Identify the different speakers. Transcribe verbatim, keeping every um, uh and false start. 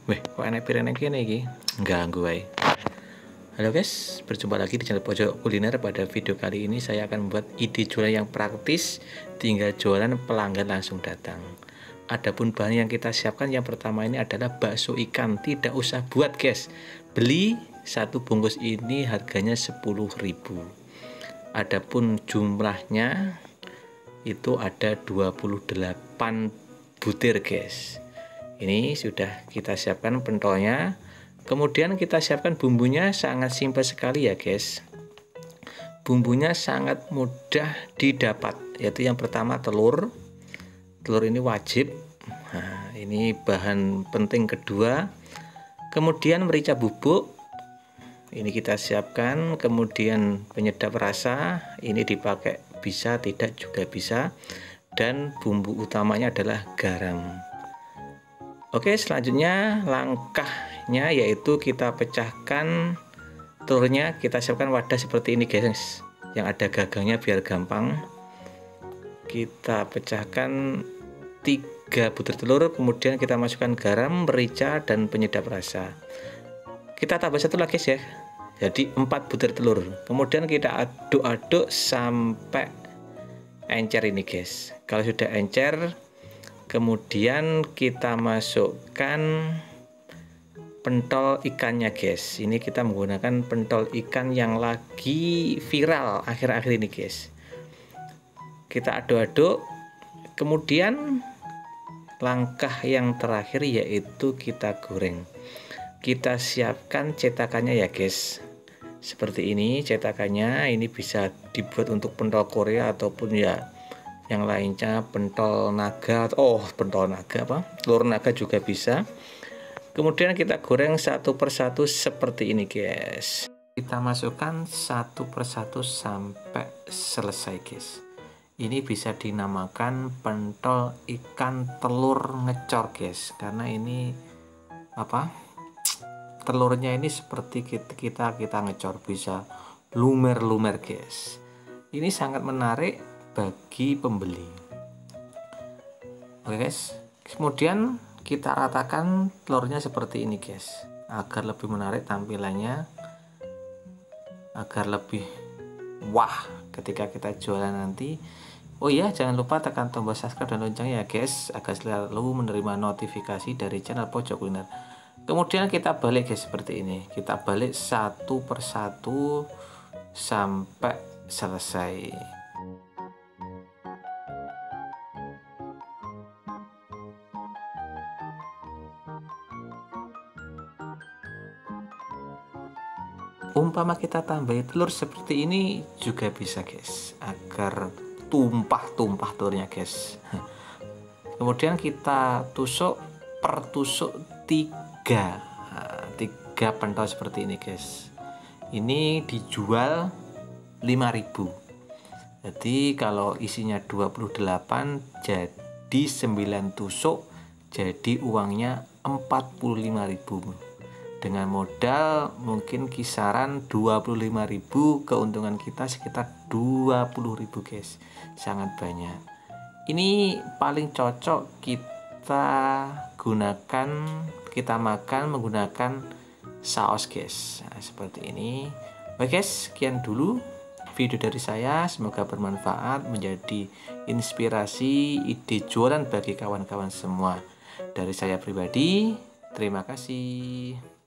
Speaker 1: Weh, kok enek piring kene iki? Ganggu wae. Halo guys, berjumpa lagi di channel Pojok Kuliner. Pada video kali ini saya akan membuat ide jualan yang praktis, tinggal jualan pelanggan langsung datang. Adapun bahan yang kita siapkan yang pertama ini adalah bakso ikan. Tidak usah buat guys, beli satu bungkus ini harganya sepuluh ribu. Adapun jumlahnya itu ada dua puluh delapan butir guys. Ini sudah kita siapkan pentolnya. Kemudian kita siapkan bumbunya, sangat simpel sekali ya guys. Bumbunya sangat mudah didapat, yaitu yang pertama telur. Telur ini wajib. Nah, ini bahan penting kedua. Kemudian merica bubuk. Ini kita siapkan. Kemudian penyedap rasa. Ini dipakai bisa, tidak juga bisa. Dan bumbu utamanya adalah garam. Oke, selanjutnya langkahnya yaitu kita pecahkan telurnya. Kita siapkan wadah seperti ini guys, yang ada gagangnya biar gampang. Kita pecahkan tiga butir telur, kemudian kita masukkan garam, merica, dan penyedap rasa. Kita tambah satu lagi ya, jadi empat butir telur. Kemudian kita aduk-aduk sampai encer ini guys. Kalau sudah encer, kemudian kita masukkan pentol ikannya guys. Ini kita menggunakan pentol ikan yang lagi viral akhir-akhir ini guys. Kita aduk-aduk. Kemudian langkah yang terakhir yaitu kita goreng. Kita siapkan cetakannya ya guys. Seperti ini cetakannya. Ini bisa dibuat untuk pentol Korea ataupun ya yang lainnya, pentol naga. Oh, pentol naga apa? Telur naga juga bisa. Kemudian kita goreng satu persatu seperti ini guys. Kita masukkan satu persatu sampai selesai guys. Ini bisa dinamakan pentol ikan telur ngecor guys, karena ini apa? Telurnya ini seperti kita kita, kita ngecor, bisa lumer-lumer guys. Ini sangat menarik bagi pembeli. Oke guys, kemudian kita ratakan telurnya seperti ini guys, agar lebih menarik tampilannya, agar lebih wah ketika kita jualan nanti. Oh iya, jangan lupa tekan tombol subscribe dan loncengnya ya guys, agar selalu menerima notifikasi dari channel Pojok Kuliner. Kemudian kita balik guys seperti ini, kita balik satu persatu sampai selesai. Umpama kita tambahin telur seperti ini juga bisa guys, agar tumpah-tumpah telurnya guys. Kemudian kita tusuk per tusuk tiga, tiga pentol seperti ini guys. Ini dijual lima ribu. Jadi kalau isinya dua puluh delapan jadi sembilan tusuk, jadi uangnya empat puluh lima ribu. Dengan modal mungkin kisaran dua puluh lima ribu, keuntungan kita sekitar dua puluh ribu guys. Sangat banyak. Ini paling cocok kita gunakan, kita makan menggunakan saus guys. Nah, seperti ini. Oke guys, sekian dulu video dari saya. Semoga bermanfaat, menjadi inspirasi, ide jualan bagi kawan-kawan semua. Dari saya pribadi, terima kasih.